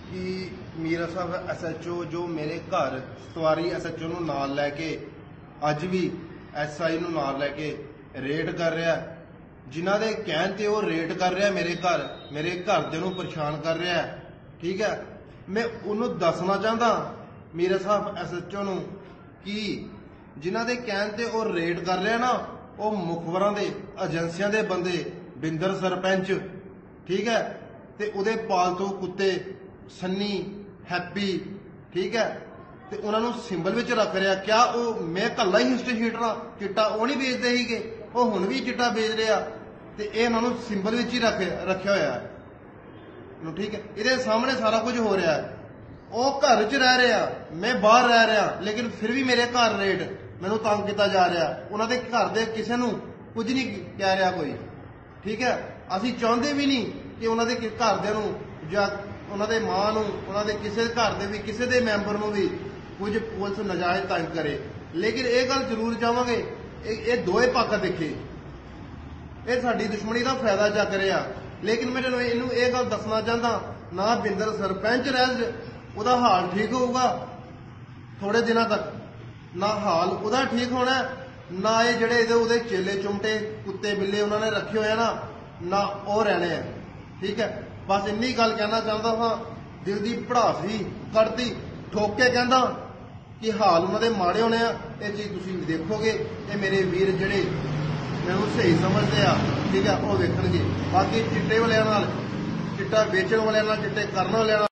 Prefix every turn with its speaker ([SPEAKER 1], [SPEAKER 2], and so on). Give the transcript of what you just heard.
[SPEAKER 1] कि मीरा साहब SHO जो मेरे घर सतवारी SHO ਨੂੰ ਨਾਲ ਲੈ ਕੇ ਅੱਜ ਵੀ SI ਨੂੰ ਨਾਲ ਲੈ ਕੇ ਰੇਡ ਕਰ ਰਿਹਾ, ਜਿਨ੍ਹਾਂ ਦੇ ਕਹਿਣ ਤੇ ਉਹ ਰੇਡ ਕਰ ਰਿਹਾ ਮੇਰੇ ਘਰਦਿਆਂ ਨੂੰ ਪਰੇਸ਼ਾਨ ਕਰ ਰਿਹਾ। ठीक है, मैं ਉਹਨੂੰ ਦੱਸਣਾ ਚਾਹੁੰਦਾ मीरा साहब SHO ਨੂੰ कि जिन्हां दे कहण ते ਉਹ ਰੇਡ ਕਰ ਰਿਹਾ ना ਉਹ ਮੁਖਬਰਾਂ ਦੇ ਏਜੰਸੀਆਂ ਦੇ ਬੰਦੇ ਬਿੰਦਰ ਸਰਪੰਚ, ठीक है, ਤੇ ਉਹਦੇ ਪਾਲਤੂ ਕੁੱਤੇ सन्नी हैप्पी, ठीक है, ਤੇ ਉਹਨਾਂ ਨੂੰ ਸਿੰਬਲ ਵਿੱਚ ਰੱਖ ਰਿਹਾ। क्या ਉਹ मैं ਕੱਲਾ ਹੀ ਹਿਸਟਰੀ ਹੀਟਰ ਚਿੱਟਾ ਉਹ ਨਹੀਂ ਵੇਚਦੇ ਸੀਗੇ, ਉਹ ਹੁਣ ਵੀ ਚਿੱਟਾ ਵੇਚ ਰਿਹਾ ਤੇ ਇਹ ਉਹਨਾਂ ਨੂੰ ਸਿੰਬਲ ਵਿੱਚ ਹੀ ਰੱਖਿਆ ਹੋਇਆ ਹੈ। ठीक है, ਇਹਦੇ ਸਾਹਮਣੇ ਸਾਰਾ ਕੁਝ ਹੋ ਰਿਹਾ ਹੈ। ਉਹ ਘਰ 'ਚ ਰਹਿ ਰਿਹਾ, मैं ਬਾਹਰ ਰਹਿ ਰਿਹਾ, ਲੇਕਿਨ ਫਿਰ ਵੀ ਮੇਰੇ ਘਰ ਰੇਡ ਮੈਨੂੰ ਤੰਗ ਕੀਤਾ ਜਾ ਰਿਹਾ। ਉਹਨਾਂ ਦੇ ਘਰ ਦੇ ਕਿਸੇ ਨੂੰ ਕੁਝ ਨਹੀਂ ਕਹਿ ਰਿਹਾ ਕੋਈ। ठीक है, ਅਸੀਂ ਚਾਹੁੰਦੇ ਵੀ ਨਹੀਂ ਕਿ ਉਹਨਾਂ ਦੇ ਘਰਦਿਆਂ ਨੂੰ ਜਾਂ ਉਹਨਾਂ ਦੇ ਮਾਂ ਨੂੰ, ਉਹਨਾਂ ਦੇ ਕਿਸੇ ਘਰ ਦੇ ਵੀ ਕਿਸੇ ਦੇ ਮੈਂਬਰ ਨੂੰ ਵੀ ਕੁਝ ਪੁਲਿਸ ਨਜਾਇਜ਼ ਤੰਗ ਕਰੇ। ਲੇਕਿਨ ਇਹ ਗੱਲ ਜ਼ਰੂਰ ਚਾਹਾਂਗੇ ਇਹ ਦੋਏ ਪੱਖ ਦੇਖੇ, ਇਹ ਸਾਡੀ ਦੁਸ਼ਮਣੀ ਦਾ ਫਾਇਦਾ ਚੱਕ ਰਿਹਾ। ਲੇਕਿਨ ਮੈਂ ਇਹਨੂੰ ਇਹ ਗੱਲ ਦੱਸਣਾ ਚਾਹੁੰਦਾ, ਨਾ ਬਿੰਦਰ ਸਰਪੰਚ ਰਹਿ ਉਹਦਾ ਹਾਲ ਠੀਕ ਹੋਊਗਾ ਥੋੜੇ ਦਿਨਾਂ ਤੱਕ, ਨਾ ਹਾਲ ਉਹਦਾ ਠੀਕ ਹੋਣਾ, ਨਾ ਇਹ ਜਿਹੜੇ ਉਹਦੇ ਚੇਲੇ ਚੁੰਮਟੇ ਕੁੱਤੇ ਬਿੱਲੇ ਉਹਨਾਂ ਨੇ ਰੱਖੇ ਹੋਏ ਨਾ ਉਹ ਰਹਿਣੇ ਆ। ठीक है, बस इन्नी गल कहना चाहता हाँ, दिल की भड़ास ही कड़ती ठोक के कहना कि हाल उन्होंने माड़े होने आ। ये चीज़ तुसीं देखोगे, ये मेरे वीर जिहड़े मैनूं सही समझते आ, ठीक है, वो वेखणगे। बाकी चिट्टे वालियां नाल, चिट्टा बेचण वालियां नाल, चिट्टे करन वालियां नाल